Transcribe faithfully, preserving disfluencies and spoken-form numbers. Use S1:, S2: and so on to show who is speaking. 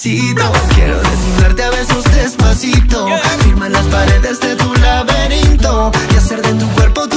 S1: despacito. Quiero desnudarte a besos despacito, firma las paredes de tu laberinto y hacer de tu cuerpo